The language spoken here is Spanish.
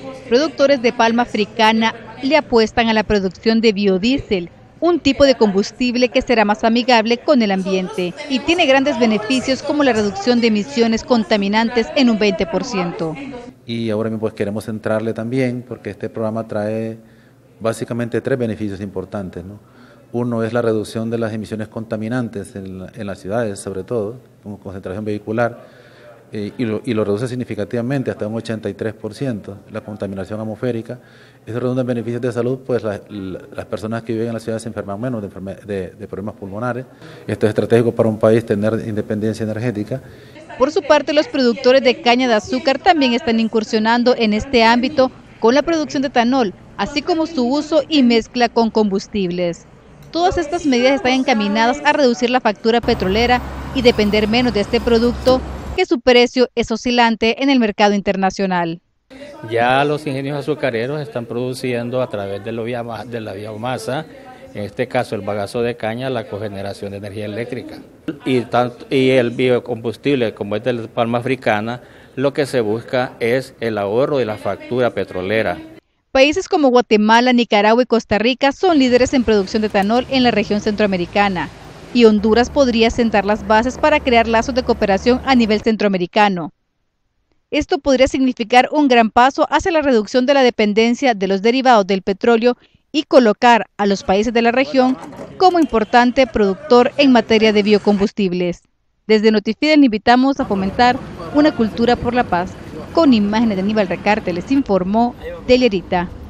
Productores de palma africana le apuestan a la producción de biodiesel, un tipo de combustible que será más amigable con el ambiente y tiene grandes beneficios como la reducción de emisiones contaminantes en un 20%. Y ahora mismo pues queremos centrarle también porque este programa trae básicamente 3 beneficios importantes, ¿no? Uno es la reducción de las emisiones contaminantes en las ciudades, sobre todo, como concentración vehicular, y lo reduce significativamente hasta un 83%, la contaminación atmosférica. Eso redunda en beneficios de salud, pues las personas que viven en las ciudades se enferman menos de problemas pulmonares. Esto es estratégico para un país tener independencia energética. Por su parte, los productores de caña de azúcar también están incursionando en este ámbito con la producción de etanol, así como su uso y mezcla con combustibles. Todas estas medidas están encaminadas a reducir la factura petrolera y depender menos de este producto, que su precio es oscilante en el mercado internacional. Ya los ingenios azucareros están produciendo a través de la biomasa, en este caso el bagazo de caña, la cogeneración de energía eléctrica. Y el biocombustible, como es de la palma africana, lo que se busca es el ahorro de la factura petrolera. Países como Guatemala, Nicaragua y Costa Rica son líderes en producción de etanol en la región centroamericana, y Honduras podría sentar las bases para crear lazos de cooperación a nivel centroamericano. Esto podría significar un gran paso hacia la reducción de la dependencia de los derivados del petróleo y colocar a los países de la región como importante productor en materia de biocombustibles. Desde Notifide le invitamos a fomentar una cultura por la paz. Con imágenes de Aníbal Recarte les informó Delierita.